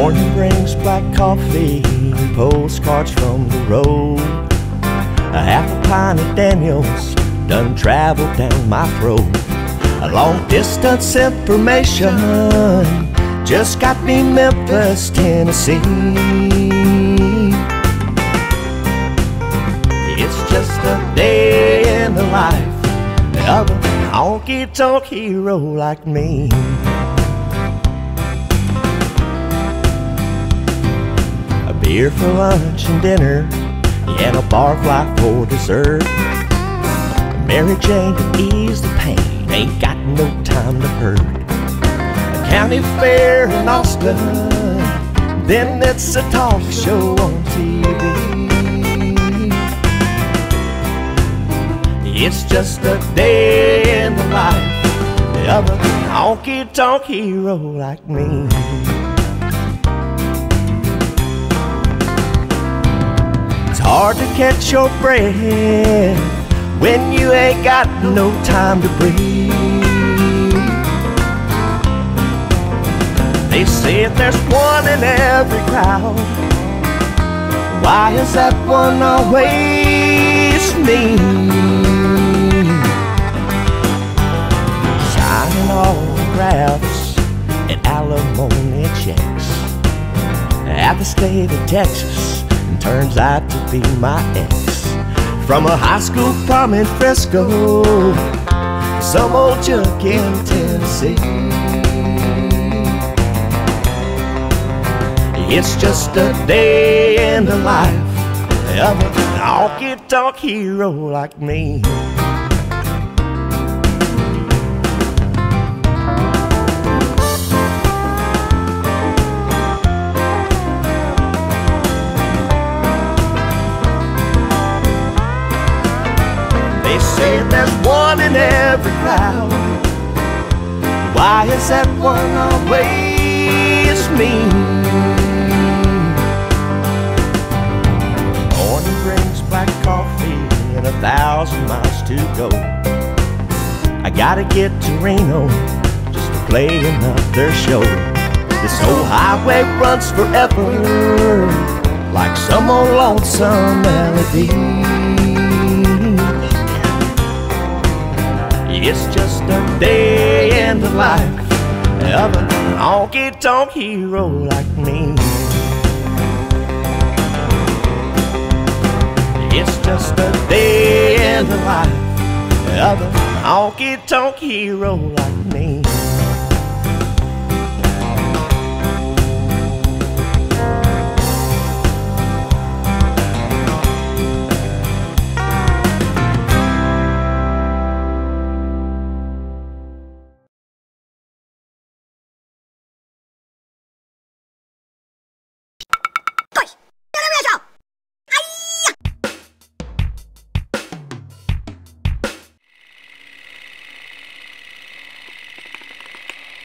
Morning brings black coffee and postcards from the road. A half a pint of Daniels done traveled down my throat. A long distance information just got me Memphis, Tennessee. It's just a day in the life of a honky-tonk hero like me. A beer for lunch and dinner, and a bar fly for dessert. Mary Jane to ease the pain, ain't got no time to hurt. A county fair in Austin, then it's a talk show on TV. It's just a day in the life of a honky-tonk hero like me. It's hard to catch your breath when you ain't got no time to breathe. They say there's one in every crowd. Why is that one always me? Signing autographs and alimony checks at the state of Texas, and turns out to be my ex. From a high school prom in Frisco, some old junk in Tennessee. It's just a day in the life of a honky-tonk hero like me. They say there's one in every crowd. Why is that one always me? Morning brings black coffee and 1,000 miles to go. I gotta get to Reno just to play another show. This old highway runs forever, like some old lonesome melody. It's just a day in the life of a honky-tonk hero like me. It's just a day in the life of a honky-tonk hero like me.